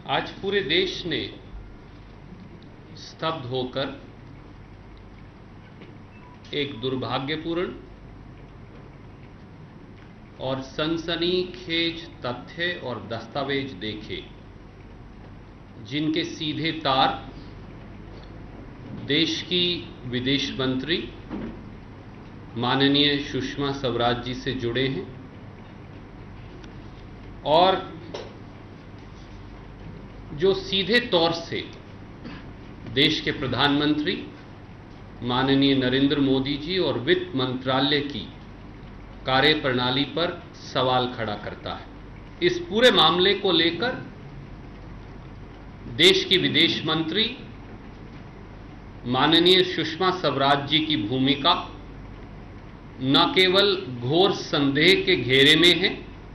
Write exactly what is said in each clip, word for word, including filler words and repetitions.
आज पूरे देश ने स्तब्ध होकर एक दुर्भाग्यपूर्ण और सनसनीखेज तथ्य और दस्तावेज देखे, जिनके सीधे तार देश की विदेश मंत्री माननीय सुषमा स्वराज जी से जुड़े हैं और जो सीधे तौर से देश के प्रधानमंत्री माननीय नरेंद्र मोदी जी और वित्त मंत्रालय की कार्यप्रणाली पर सवाल खड़ा करता है। इस पूरे मामले को लेकर देश की विदेश मंत्री माननीय सुषमा स्वराज जी की भूमिका न केवल घोर संदेह के घेरे में है,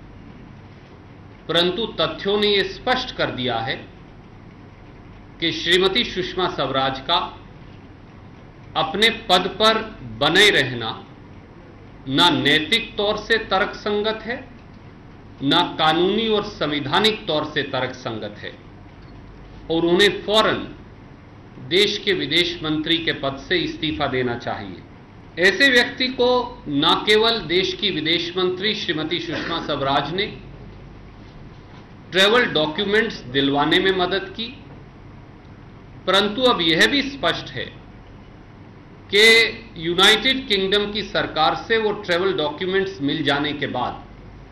परंतु तथ्यों ने यह स्पष्ट कर दिया है कि श्रीमती सुषमा स्वराज का अपने पद पर बने रहना न नैतिक तौर से तर्कसंगत है, न कानूनी और संवैधानिक तौर से तर्कसंगत है और उन्हें फौरन देश के विदेश मंत्री के पद से इस्तीफा देना चाहिए। ऐसे व्यक्ति को न केवल देश की विदेश मंत्री श्रीमती सुषमा स्वराज ने ट्रैवल डॉक्यूमेंट्स दिलवाने में मदद की, परंतु अब यह भी स्पष्ट है कि यूनाइटेड किंगडम की सरकार से वो ट्रैवल डॉक्यूमेंट्स मिल जाने के बाद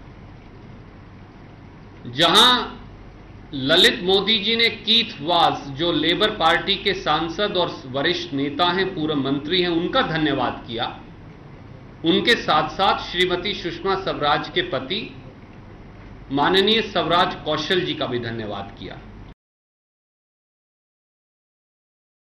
जहां ललित मोदी जी ने कीथ वास, जो लेबर पार्टी के सांसद और वरिष्ठ नेता हैं, पूर्व मंत्री हैं, उनका धन्यवाद किया, उनके साथ साथ श्रीमती सुषमा स्वराज के पति माननीय स्वराज कौशल जी का भी धन्यवाद किया।